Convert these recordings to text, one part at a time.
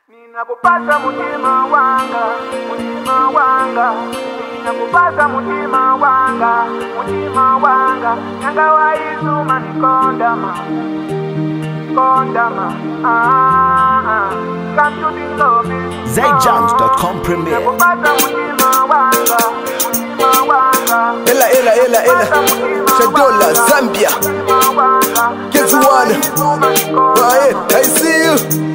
Ninakupata mutima wanga, mutima wanga. Ninakupata mutima wanga, mutima wanga. Nanga waizuma nikondama, kondama. Come to the lobby. ZayJams.com premiere. Ninakupata mutima wanga, mutima wanga. Ela Shadola, Zambia. Get to one. I see you.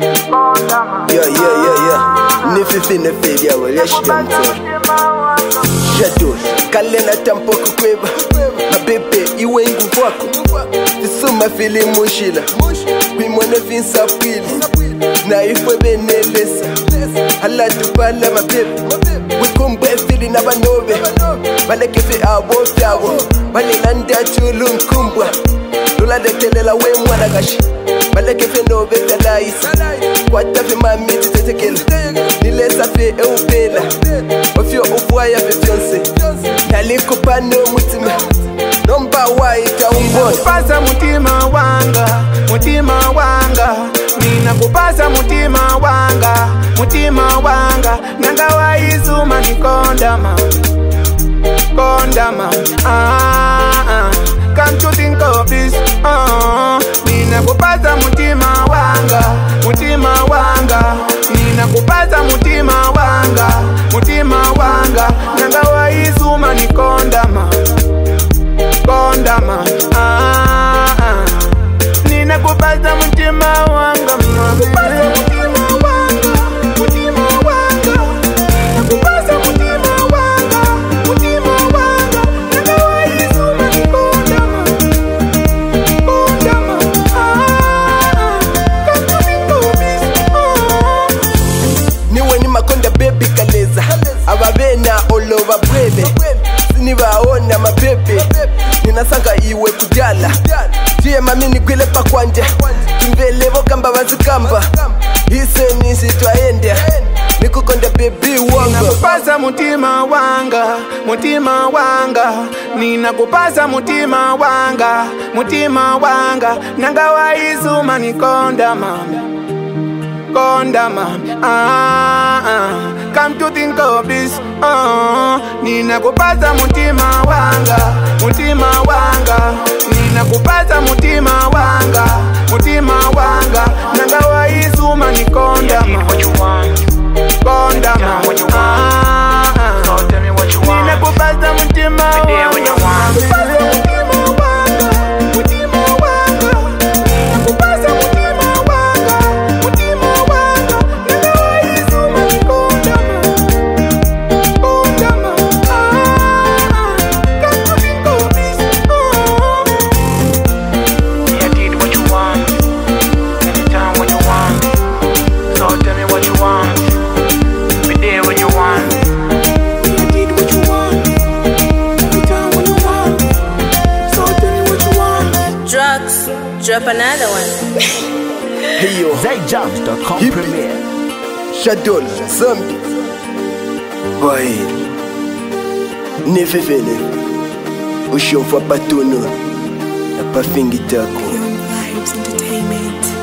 Yeah. Nififi ya weleshia mto. Shadola, kalena tampo kukweba. Mabebe, iwe ingu wako. Tisuma fili mushila. Kwimone vinsa pili. Na ifwe benelesa. Hala tupala mabebe. Wikumbe fili na banobe. Balekefe abo fiawo. Balinanda chulu nkumbwa. Lula dekelela we mwana gashi. Balekefe nobe talaisa. Kwatafe mamiti tetekela. Nilesa fe eupela. Ofyo ufuaya fe fionse. Naliko pano mutima. Nomba waita umbona. Kupasa mutima wanga, mutima wanga. Nina kupasa mutima wanga, mutima wanga. Nanga waizuma ni kondama, kondama. Come to think of this. Nina kupasa mutima wanga, mutima wanga. Nina kupasa mutima wanga, mutima wanga. Nanga waizuma ni kondama, kondama. Nina kupasa mutima wanga, kupasa mutima wanga, mutima wanga. Nina kupasa mutima wanga, mutima wanga. Nanga waizuma ni kondama, kondama. Come to think of this. Niwe ni makonda baby kaleza. Ababena all over brebe. Sinibaona mabebe. Ninasanga iwe kujala. Tie mami nigwile pa kwanja. Tumbelebo kamba bazikamba. Ise nisi twaende. Nikukonda baby wanga. Ninakupasa mutima wanga, mutima wanga. Ninakupasa mutima wanga, mutima wanga. Nanga waizuma ni kondama, kondama. Come to think of this. Ninakupasa mutima wanga, mutima wanga. Ninakupasa mutima wanga, mutima wanga. Nanga waizuma ni kondama, kondama. Ninakupasa mutima wanga, kupasa mutima wanga, mutima wanga. Ninakupasa mutima wanga, mutima wanga. Nanga waizuma ni kondama, kondama. Come to think of this. I did what you want, anytime when you want. So tell me what you want, be there when you want. I did what you want, every time when you want. So tell me what you want. Drugs, drop another one. Hey yo, ZayJams.com Hippie. premiere. Shadola, Zambia. Boy. Nififene. Ushomfa patono. Na pa fingitako. Vibes Entertainment.